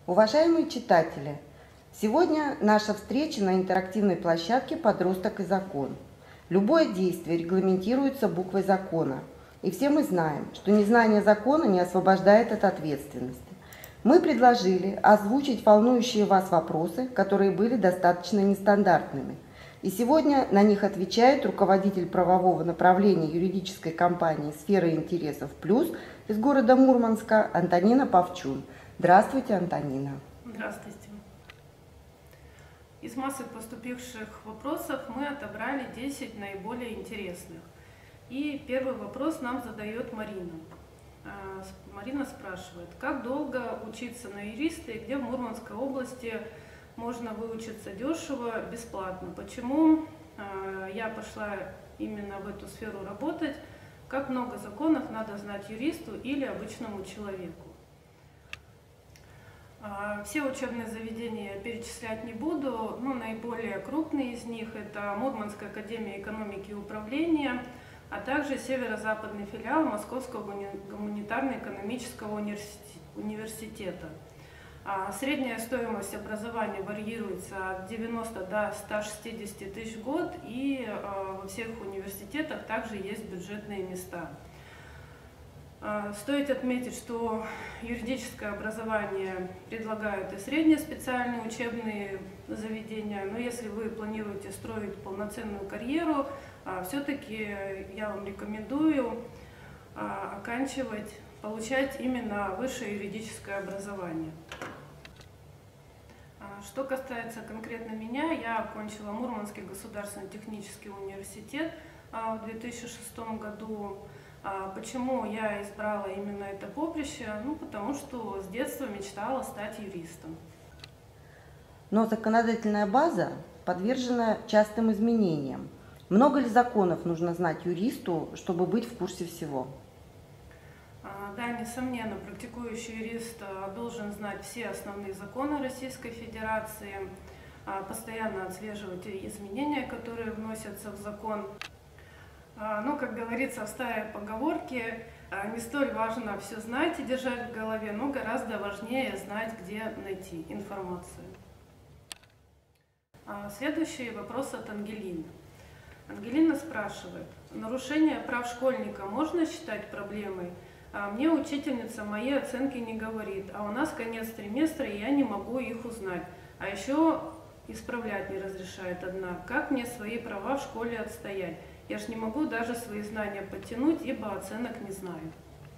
Уважаемые читатели, сегодня наша встреча на интерактивной площадке «Подросток и закон». Любое действие регламентируется буквой закона, и все мы знаем, что незнание закона не освобождает от ответственности. Мы предложили озвучить волнующие вас вопросы, которые были достаточно нестандартными. И сегодня на них отвечает руководитель правового направления юридической компании «Сфера интересов Плюс» из города Мурманска Антонина Павчун. Здравствуйте, Антонина. Здравствуйте. Из массы поступивших вопросов мы отобрали 10 наиболее интересных. И первый вопрос нам задает Марина. Марина спрашивает, как долго учиться на юриста и где в Мурманской области можно выучиться дешево, бесплатно? Почему я пошла именно в эту сферу работать? Как много законов надо знать юристу или обычному человеку? Все учебные заведения перечислять не буду, но наиболее крупные из них это Мурманская академия экономики и управления, а также северо-западный филиал Московского гуманитарно-экономического университета. Средняя стоимость образования варьируется от 90 до 160 тысяч в год, и во всех университетах также есть бюджетные места. Стоит отметить, что юридическое образование предлагают и средние специальные учебные заведения, но если вы планируете строить полноценную карьеру, все-таки я вам рекомендую получать именно высшее юридическое образование. Что касается конкретно меня, я окончила Мурманский государственный технический университет в 2006 году. Почему я избрала именно это поприще? Потому что с детства мечтала стать юристом. Но законодательная база подвержена частым изменениям. Много ли законов нужно знать юристу, чтобы быть в курсе всего? Да, несомненно, практикующий юрист должен знать все основные законы Российской Федерации, постоянно отслеживать изменения, которые вносятся в закон. Но, как говорится в старой поговорке, не столь важно все знать и держать в голове, но гораздо важнее знать, где найти информацию. Следующий вопрос от Ангелины. Ангелина спрашивает, нарушение прав школьника можно считать проблемой? Мне учительница мои оценки не говорит, а у нас конец триместра, и я не могу их узнать. А еще исправлять не разрешает одна. Как мне свои права в школе отстоять? Я ж не могу даже свои знания подтянуть, ибо оценок не знаю.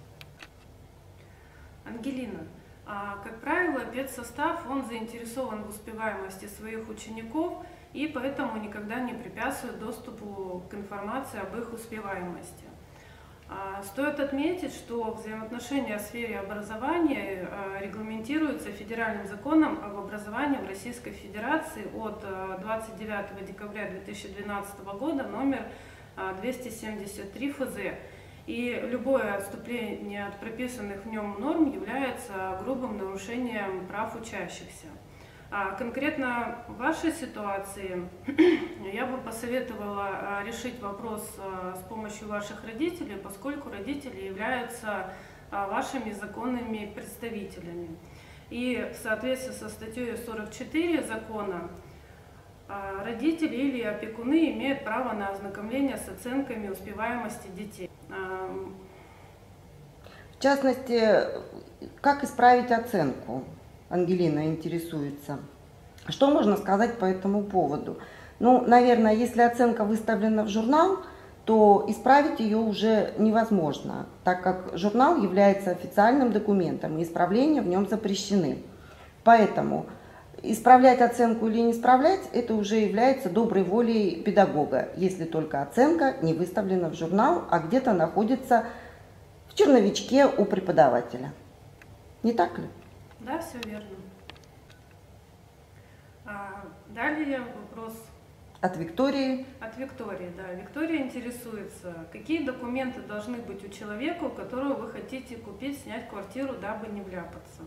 Ангелина, как правило, педсостав, он заинтересован в успеваемости своих учеников, и поэтому никогда не препятствует доступу к информации об их успеваемости. Стоит отметить, что взаимоотношения в сфере образования регламентируются федеральным законом об образовании в Российской Федерации от 29 декабря 2012 года номер 273 ФЗ. И любое отступление от прописанных в нем норм является грубым нарушением прав учащихся. Конкретно в вашей ситуации я бы посоветовала решить вопрос с помощью ваших родителей, поскольку родители являются вашими законными представителями. И в соответствии со статьей 44 закона родители или опекуны имеют право на ознакомление с оценками успеваемости детей. В частности, как исправить оценку? Ангелина интересуется. Что можно сказать по этому поводу? Наверное, если оценка выставлена в журнал, то исправить ее уже невозможно, так как журнал является официальным документом, и исправления в нем запрещены. Поэтому исправлять оценку или не исправлять, это уже является доброй волей педагога, если только оценка не выставлена в журнал, а где-то находится в черновичке у преподавателя. Не так ли? Да, все верно. Далее вопрос от Виктории. От Виктории, да. Виктория интересуется, какие документы должны быть у человека, у которого вы хотите купить, снять квартиру, дабы не вляпаться.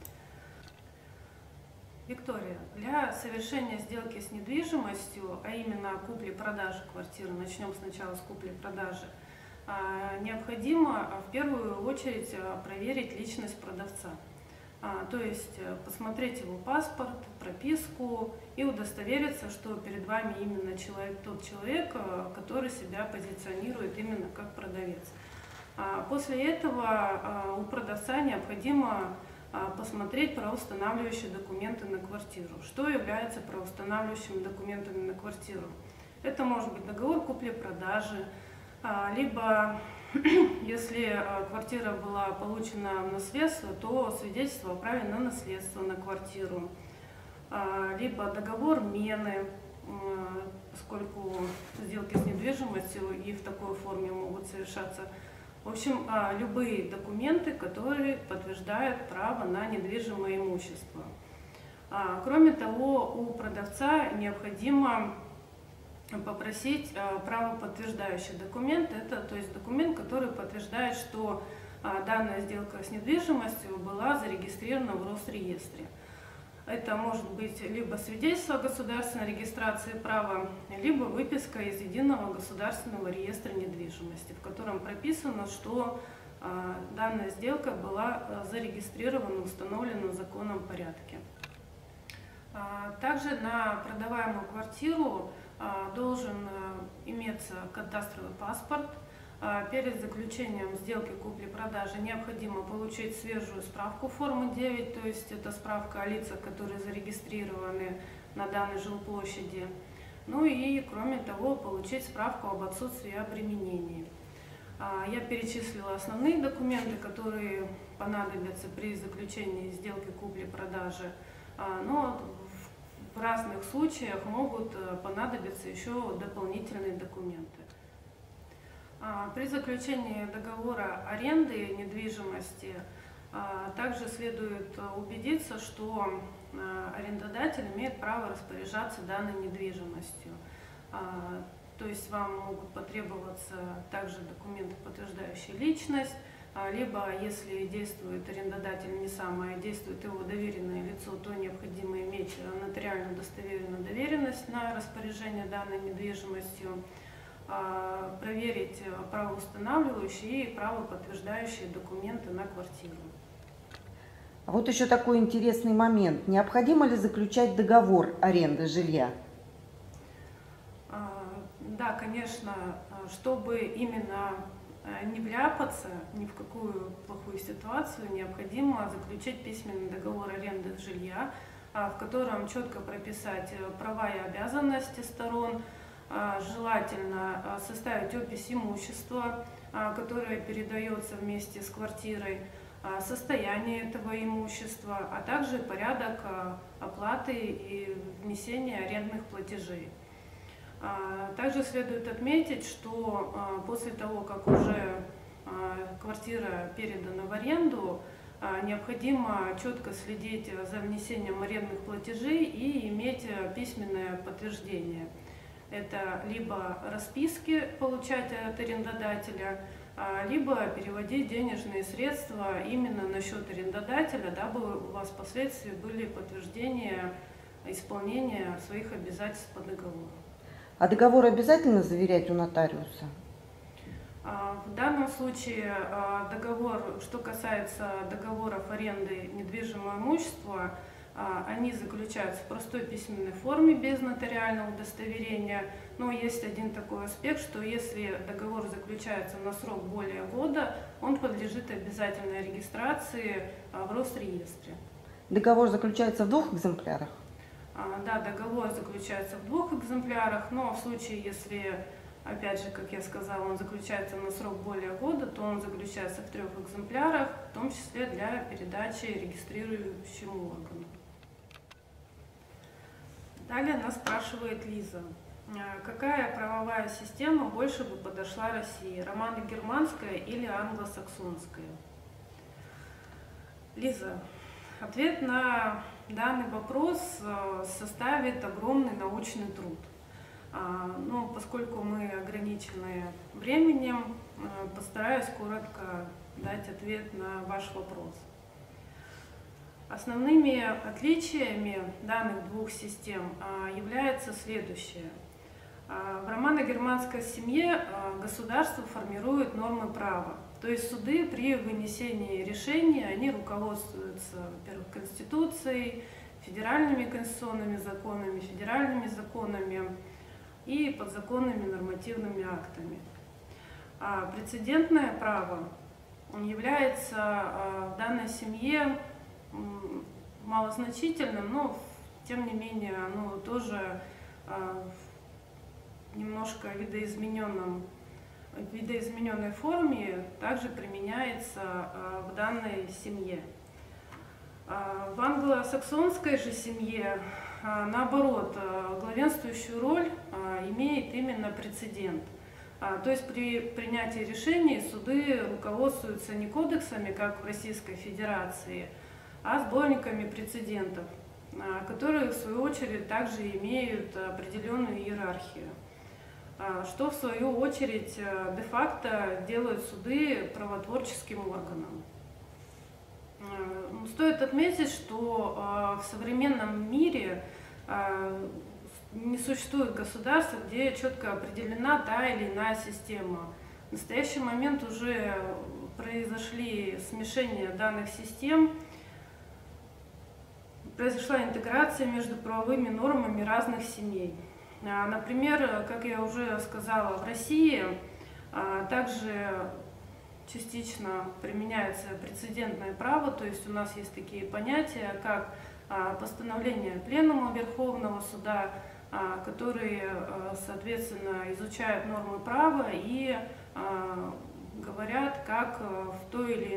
Виктория, для совершения сделки с недвижимостью, а именно купли-продажи квартиры, начнем сначала с купли-продажи, необходимо в первую очередь проверить личность продавца. То есть посмотреть его паспорт, прописку и удостовериться, что перед вами именно тот человек, который себя позиционирует именно как продавец. После этого у продавца необходимо посмотреть правоустанавливающие документы на квартиру. Что является правоустанавливающими документами на квартиру? Это может быть договор купли-продажи, либо если квартира была получена в наследство, то свидетельство о праве на наследство на квартиру, либо договор мены, поскольку сделки с недвижимостью и в такой форме могут совершаться. В общем, любые документы, которые подтверждают право на недвижимое имущество. Кроме того, у продавца необходимо попросить правоподтверждающий документ. Это, то есть, документ, который подтверждает, что данная сделка с недвижимостью была зарегистрирована в Росреестре. Это может быть либо свидетельство о государственной регистрации права, либо выписка из Единого государственного реестра недвижимости, в котором прописано, что данная сделка была зарегистрирована и установлена в законном порядке. Также на продаваемую квартиру должен иметься кадастровый паспорт. Перед заключением сделки купли-продажи необходимо получить свежую справку формы 9, то есть это справка о лицах, которые зарегистрированы на данной жилплощади. Ну и кроме того, получить справку об отсутствии обременений. Я перечислила основные документы, которые понадобятся при заключении сделки купли-продажи, но в разных случаях могут понадобиться еще дополнительные документы. При заключении договора аренды недвижимости также следует убедиться, что арендодатель имеет право распоряжаться данной недвижимостью. То есть вам могут потребоваться также документы, подтверждающие личность, либо если действует арендодатель не сам, а действует его доверенное лицо, то необходимо иметь нотариально удостоверенную доверенность на распоряжение данной недвижимостью, проверить правоустанавливающие и правоподтверждающие документы на квартиру. А вот еще такой интересный момент. Необходимо ли заключать договор аренды жилья? Да, конечно, чтобы именно не вляпаться ни в какую плохую ситуацию, необходимо заключить письменный договор аренды жилья, в котором четко прописать права и обязанности сторон. Желательно составить опись имущества, которое передается вместе с квартирой, состояние этого имущества, а также порядок оплаты и внесения арендных платежей. Также следует отметить, что после того, как уже квартира передана в аренду, необходимо четко следить за внесением арендных платежей и иметь письменное подтверждение. Это либо расписки получать от арендодателя, либо переводить денежные средства именно на счет арендодателя, дабы у вас впоследствии были подтверждения исполнения своих обязательств по договору. А договор обязательно заверять у нотариуса? В данном случае договор, что касается договоров аренды недвижимого имущества, они заключаются в простой письменной форме, без нотариального удостоверения. Но есть один такой аспект, что если договор заключается на срок более года, он подлежит обязательной регистрации в Росреестре. Договор заключается в 2 экземплярах? Да, договор заключается в 2 экземплярах, но в случае, если, опять же, как я сказала, он заключается на срок более года, то он заключается в 3 экземплярах, в том числе для передачи регистрирующему органу. Далее нас спрашивает Лиза. Какая правовая система больше бы подошла России, романо-германская или англосаксонская? Лиза, ответ на данный вопрос составит огромный научный труд. Но поскольку мы ограничены временем, постараюсь коротко дать ответ на ваш вопрос. Основными отличиями данных 2 систем является следующее. В романо-германской семье государство формирует нормы права, То есть суды при вынесении решений, они руководствуются, во-первых, Конституцией, федеральными конституционными законами, федеральными законами и подзаконными нормативными актами. А прецедентное право является в данной семье малозначительным, но тем не менее оно тоже немножко в видоизмененной форме также применяется в данной семье. В англосаксонской же семье, наоборот, главенствующую роль имеет именно прецедент. То есть при принятии решений суды руководствуются не кодексами, как в Российской Федерации, а сборниками прецедентов, которые в свою очередь также имеют определенную иерархию, что в свою очередь де-факто делает суды правотворческим органом. Стоит отметить, что в современном мире не существует государства, где четко определена та или иная система. В настоящий момент уже произошли смешения данных систем, произошла интеграция между правовыми нормами разных семей. Например, как я уже сказала, в России также частично применяется прецедентное право, то есть у нас есть такие понятия, как постановление Пленума Верховного Суда, которые, соответственно, изучают нормы права и говорят, как в той или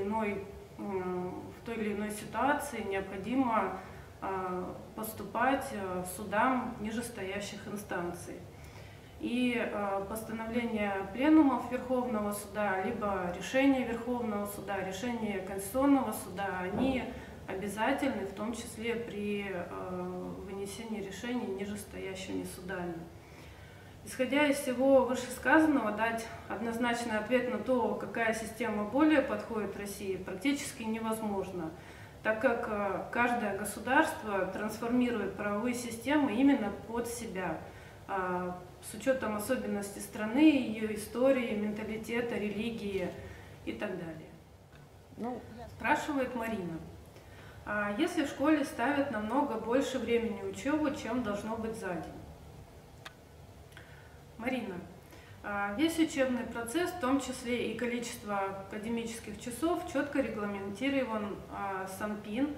иной ситуации необходимо поступать судам нижестоящих инстанций. И постановления пленумов Верховного Суда, либо решения Верховного Суда, решения Конституционного Суда, они обязательны, в том числе при вынесении решений нижестоящими судами. Исходя из всего вышесказанного, дать однозначный ответ на то, какая система более подходит России, практически невозможно, так как каждое государство трансформирует правовые системы именно под себя, с учетом особенностей страны, ее истории, менталитета, религии и так далее. Спрашивает Марина. Если в школе ставят намного больше времени учебы, чем должно быть за день? Марина, весь учебный процесс, в том числе и количество академических часов, четко регламентирован СанПин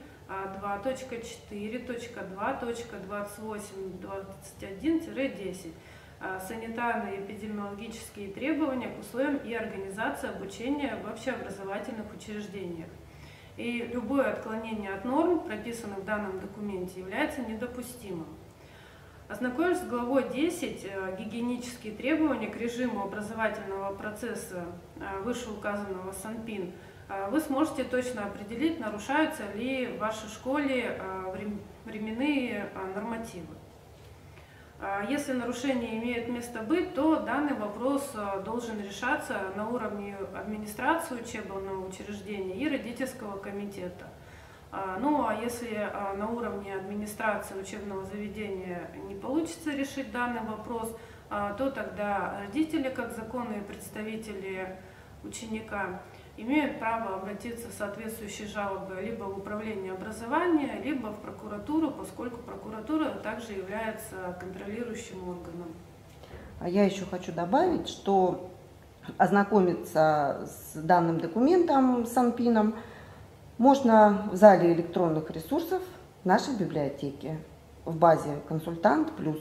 2.4.2.28.21-10. Санитарные и эпидемиологические требования к условиям и организации обучения в общеобразовательных учреждениях. И любое отклонение от норм, прописанных в данном документе, является недопустимым. Ознакомившись с главой 10 «Гигиенические требования к режиму образовательного процесса» вышеуказанного СанПин, вы сможете точно определить, нарушаются ли в вашей школе временные нормативы. Если нарушение имеет место быть, то данный вопрос должен решаться на уровне администрации учебного учреждения и родительского комитета. Ну а если на уровне администрации учебного заведения не получится решить данный вопрос, то тогда родители, как законные представители ученика, имеют право обратиться с соответствующей жалобой либо в управление образования, либо в прокуратуру, поскольку прокуратура также является контролирующим органом. А я еще хочу добавить, что ознакомиться с данным документом, СанПином, можно в зале электронных ресурсов нашей библиотеки в базе «Консультант Плюс».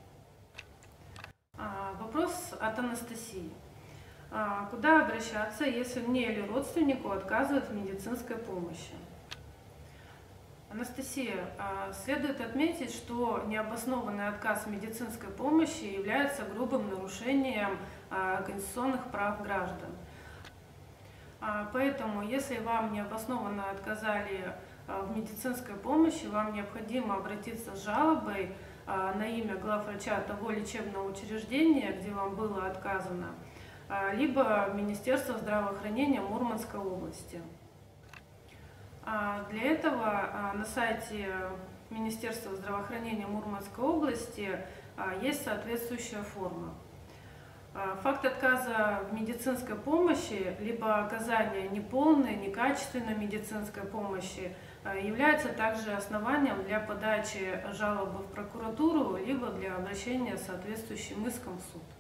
Вопрос от Анастасии. Куда обращаться, если мне или родственнику отказывают в медицинской помощи? Анастасия, следует отметить, что необоснованный отказ в медицинской помощи является грубым нарушением конституционных прав граждан. Поэтому, если вам необоснованно отказали в медицинской помощи, вам необходимо обратиться с жалобой на имя главврача того лечебного учреждения, где вам было отказано, либо Министерство здравоохранения Мурманской области. Для этого на сайте Министерства здравоохранения Мурманской области есть соответствующая форма. Факт отказа в медицинской помощи, либо оказания неполной, некачественной медицинской помощи является также основанием для подачи жалобы в прокуратуру, либо для обращения с соответствующим иском в суд.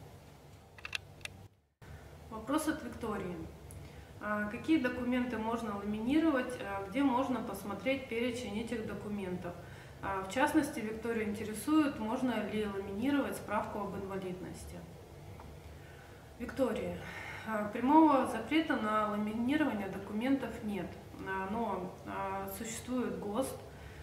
Вопрос от Виктории. Какие документы можно ламинировать, где можно посмотреть перечень этих документов? В частности, Викторию интересует, можно ли ламинировать справку об инвалидности. Виктория, прямого запрета на ламинирование документов нет, но существует ГОСТ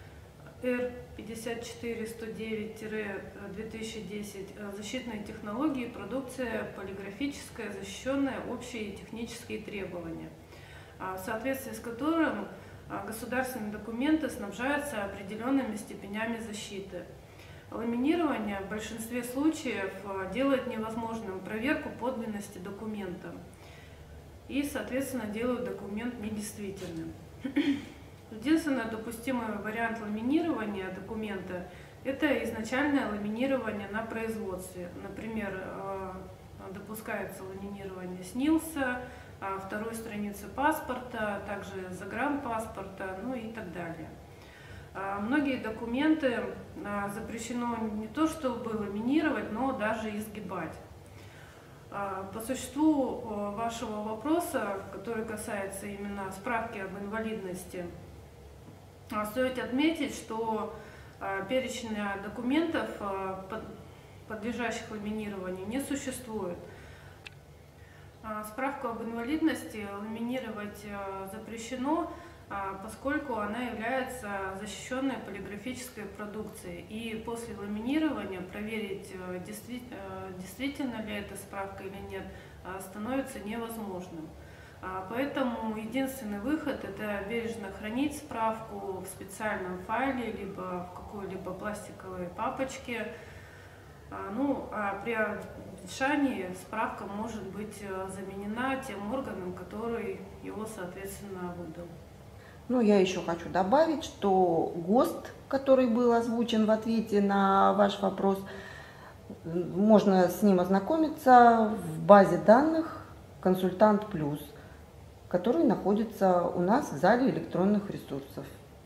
R54109-2010 «Защитные технологии и продукция полиграфическая, защищенная, общие технические требования», в соответствии с которым государственные документы снабжаются определенными степенями защиты. Ламинирование в большинстве случаев делает невозможным проверку подлинности документа и, соответственно, делают документ недействительным. Единственный допустимый вариант ламинирования документа – это изначальное ламинирование на производстве. Например, допускается ламинирование СНИЛСа, второй страницы паспорта, также загранпаспорта, ну и так далее. Многие документы запрещено не то чтобы ламинировать, но даже изгибать. По существу вашего вопроса, который касается именно справки об инвалидности, стоит отметить, что перечня документов, подлежащих ламинированию, не существует. Справку об инвалидности ламинировать запрещено, поскольку она является защищенной полиграфической продукцией. И после ламинирования проверить, действительно ли эта справка или нет, становится невозможным. Поэтому единственный выход – это бережно хранить справку в специальном файле, либо в какой-либо пластиковой папочке. Ну, а при обветшании справка может быть заменена тем органом, который его, соответственно, выдал. Ну, я еще хочу добавить, что ГОСТ, который был озвучен в ответе на ваш вопрос, можно с ним ознакомиться в базе данных «Консультант Плюс», который находится у нас в зале электронных ресурсов.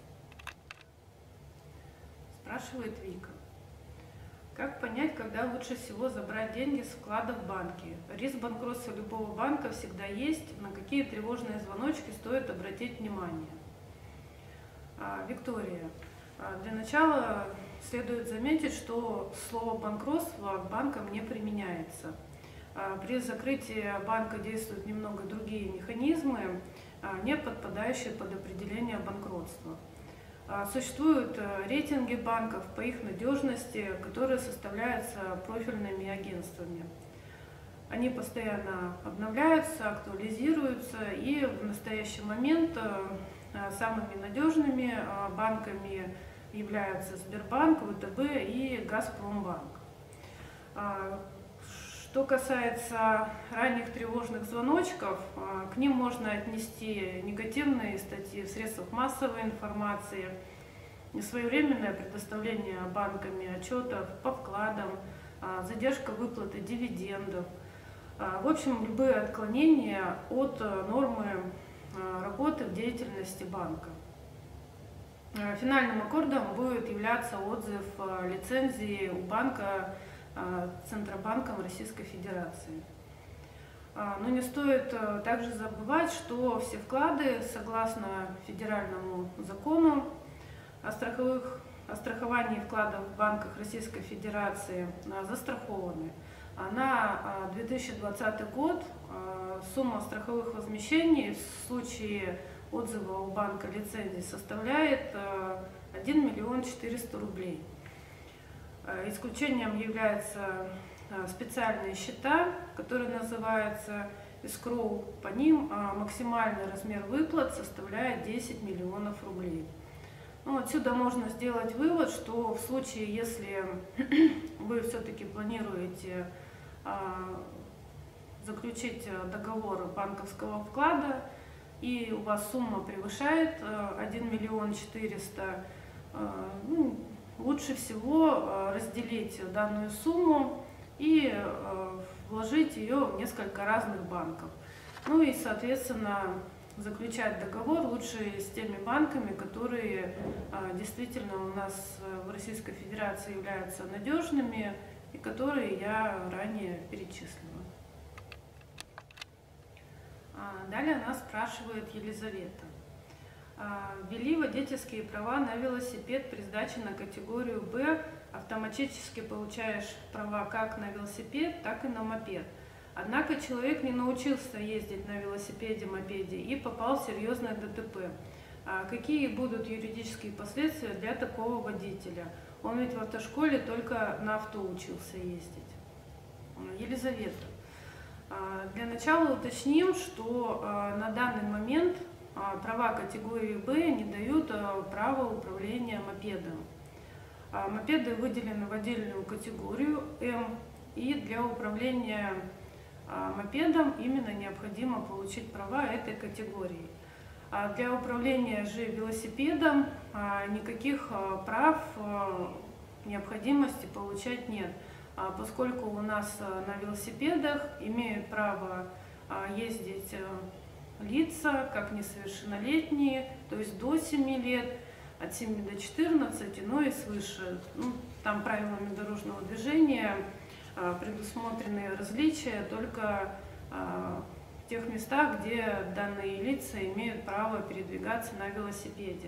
Спрашивает Вика. Как понять, когда лучше всего забрать деньги с вклада в банке? Риск банкротства любого банка всегда есть. На какие тревожные звоночки стоит обратить внимание? Виктория, для начала следует заметить, что слово банкротство к банкам не применяется. При закрытии банка действуют немного другие механизмы, не подпадающие под определение банкротства. Существуют рейтинги банков по их надежности, которые составляются профильными агентствами. Они постоянно обновляются, актуализируются, и в настоящий момент самыми надежными банками являются Сбербанк, ВТБ и Газпромбанк. Что касается ранних тревожных звоночков, к ним можно отнести негативные статьи в средствах массовой информации, несвоевременное предоставление банками отчетов по вкладам, задержка выплаты дивидендов. В общем, любые отклонения от нормы работы в деятельности банка. Финальным аккордом будет являться отзыв лицензии у банка Центробанком Российской Федерации. Но не стоит также забывать, что все вклады, согласно федеральному закону о страховании вкладов в банках Российской Федерации, застрахованы. На 2020 год сумма страховых возмещений в случае отзыва у банка лицензии составляет 1 миллион 400 рублей. Исключением являются специальные счета, которые называются escrow. По ним максимальный размер выплат составляет 10 миллионов рублей. Ну, отсюда можно сделать вывод, что в случае, если вы все-таки планируете заключить договор банковского вклада, и у вас сумма превышает 1 миллион 400, лучше всего разделить данную сумму и вложить ее в несколько разных банков. Ну и, соответственно, заключать договор лучше с теми банками, которые действительно у нас в Российской Федерации являются надежными и которые я ранее перечислила. Далее нас спрашивает Елизавета. Ввели водительские права на велосипед при сдаче на категорию «Б». Автоматически получаешь права как на велосипед, так и на мопед. Однако человек не научился ездить на велосипеде, мопеде и попал в серьезное ДТП. Какие будут юридические последствия для такого водителя? Он ведь в автошколе только на авто учился ездить. Елизавета, для начала уточним, что на данный момент права категории «Б» не дают права управления мопедом. Мопеды выделены в отдельную категорию М, и для управления мопедом именно необходимо получить права этой категории. Для управления же велосипедом никаких прав необходимости получать нет, поскольку у нас на велосипедах имеют право ездить лица как несовершеннолетние, то есть до 7 лет, от 7 до 14, но и свыше. Там правилами дорожного движения предусмотрены различия только в тех местах, где данные лица имеют право передвигаться на велосипеде.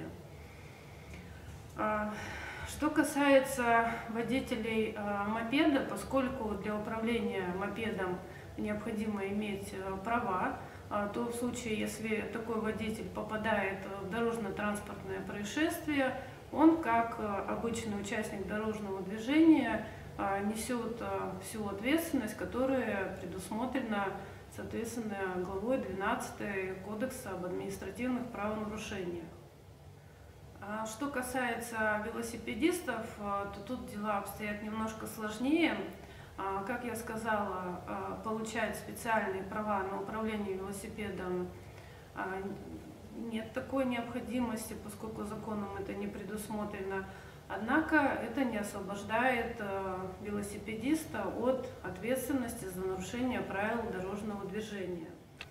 Что касается водителей мопеда, поскольку для управления мопедом необходимо иметь права, то в случае, если такой водитель попадает в дорожно-транспортное происшествие, он, как обычный участник дорожного движения, несет всю ответственность, которая предусмотрена, соответственно, главой 12 Кодекса об административных правонарушениях. Что касается велосипедистов, то тут дела обстоят немножко сложнее. Как я сказала, получать специальные права на управление велосипедом нет такой необходимости, поскольку законом это не предусмотрено. Однако это не освобождает велосипедиста от ответственности за нарушение правил дорожного движения.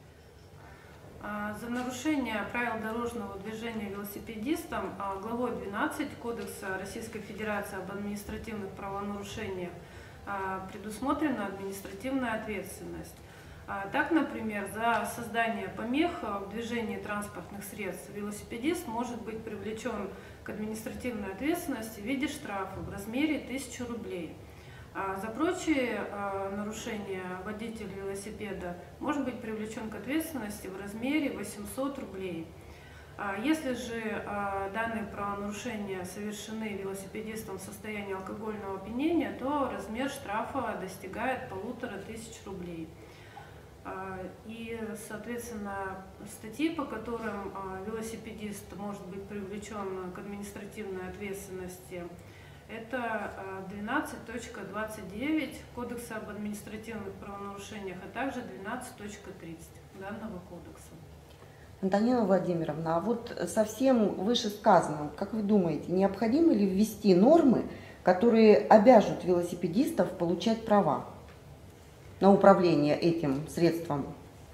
За нарушение правил дорожного движения велосипедистам главой 12 Кодекса Российской Федерации об административных правонарушениях предусмотрена административная ответственность. Так, например, за создание помех в движении транспортных средств велосипедист может быть привлечен к административной ответственности в виде штрафа в размере 1000 рублей. За прочие нарушения водитель велосипеда может быть привлечен к ответственности в размере 800 рублей. Если же данные правонарушения совершены велосипедистом в состоянии алкогольного опьянения, то размер штрафа достигает 1500 рублей. И, соответственно, статьи, по которым велосипедист может быть привлечен к административной ответственности, это 12.29 Кодекса об административных правонарушениях, а также 12.30 данного кодекса. Антонина Владимировна, а вот со всем вышесказанным, как вы думаете, необходимо ли ввести нормы, которые обяжут велосипедистов получать права на управление этим средством?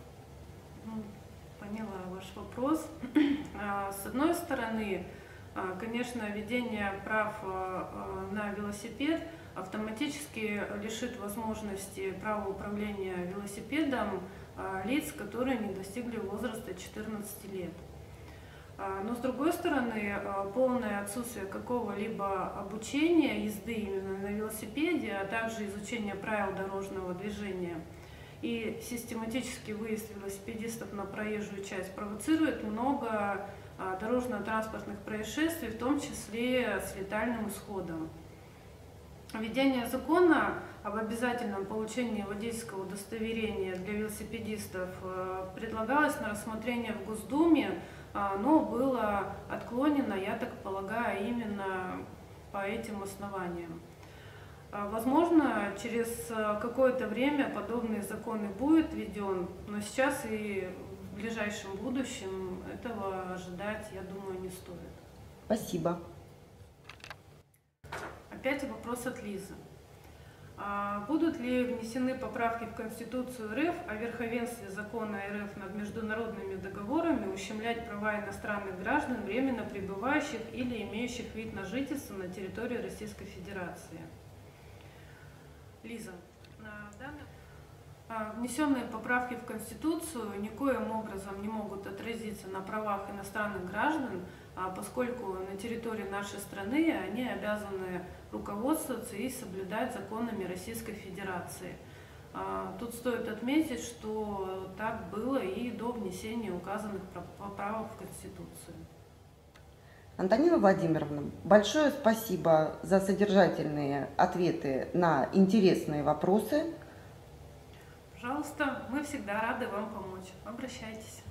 Поняла ваш вопрос. С одной стороны, конечно, введение прав на велосипед автоматически лишит возможности права управления велосипедом лиц, которые не достигли возраста 14 лет. Но, с другой стороны, полное отсутствие какого-либо обучения езды именно на велосипеде, а также изучения правил дорожного движения и систематический выезд велосипедистов на проезжую часть провоцирует много дорожно-транспортных происшествий, в том числе с летальным исходом. Введение закона об обязательном получении водительского удостоверения для велосипедистов предлагалось на рассмотрение в Госдуме, но было отклонено, я так полагаю, именно по этим основаниям. Возможно, через какое-то время подобный закон и будет введен, но сейчас и в ближайшем будущем этого ожидать, я думаю, не стоит. Спасибо. Опять вопрос от Лизы. Будут ли внесены поправки в Конституцию РФ о верховенстве закона РФ над международными договорами ущемлять права иностранных граждан, временно пребывающих или имеющих вид на жительство на территории Российской Федерации? Лиза, внесенные поправки в Конституцию никоим образом не могут отразиться на правах иностранных граждан, поскольку на территории нашей страны они обязаны руководствоваться и соблюдать законами Российской Федерации. Тут стоит отметить, что так было и до внесения указанных поправок в Конституцию. Антонина Владимировна, большое спасибо за содержательные ответы на интересные вопросы. Пожалуйста, мы всегда рады вам помочь. Обращайтесь.